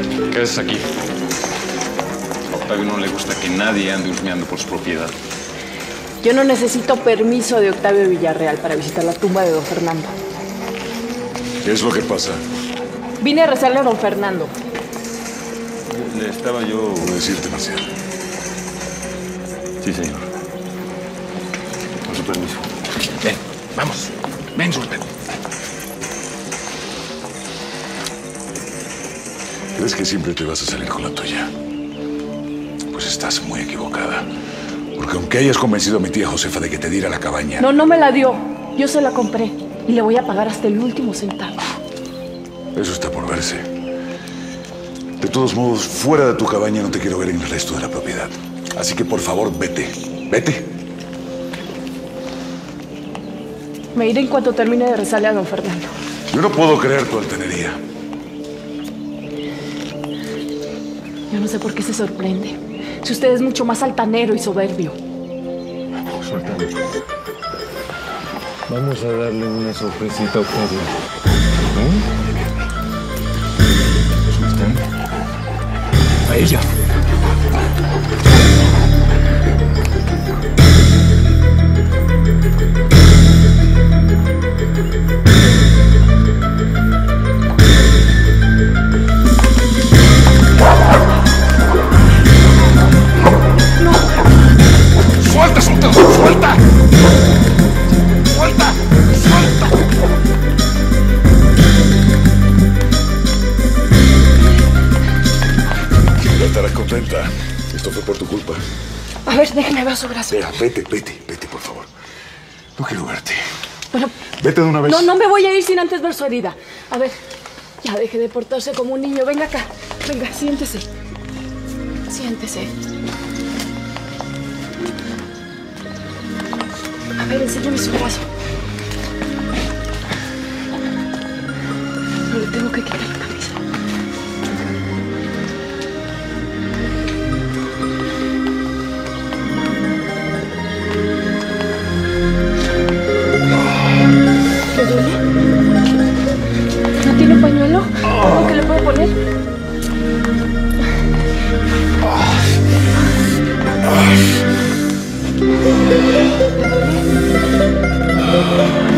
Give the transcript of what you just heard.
¿Qué haces aquí? A Octavio no le gusta que nadie ande husmeando por su propiedad. Yo no necesito permiso de Octavio Villarreal para visitar la tumba de don Fernando. ¿Qué es lo que pasa? Vine a rezarle a don Fernando. Le estaba yo... ¿Puedo decirte, Marcial? Sí, señor. Con su permiso. Ven, vamos. Ven, Sultan. ¿Crees que siempre te vas a salir con la tuya? Pues estás muy equivocada. Porque aunque hayas convencido a mi tía Josefa de que te diera la cabaña... No me la dio. Yo se la compré. Y le voy a pagar hasta el último centavo. Eso está por verse. De todos modos, fuera de tu cabaña no te quiero ver en el resto de la propiedad. Así que, por favor, vete. Vete. Me iré en cuanto termine de rezarle a don Fernando. Yo no puedo creer tu altanería. Yo no sé por qué se sorprende. Si usted es mucho más altanero y soberbio. Sultán, vamos a darle una sorpresita a Octavio. Sultán, a ella. ¡Suelta, Sultán! ¡Suelta! ¡Suelta! ¡Suelta! Ya estarás contenta. Esto fue por tu culpa. A ver, déjeme ver su brazo. Vea, vete, por favor. No quiero verte. Bueno, Vete de una vez. no me voy a ir sin antes ver su herida. A ver, ya deje de portarse como un niño. Venga acá. Venga, siéntese. Siéntese. A ver, enséñame su brazo. No le tengo que quitar la camisa. ¿Le duele? ¿No tiene pañuelo? ¿Algo que le puedo poner? ¿Le duele?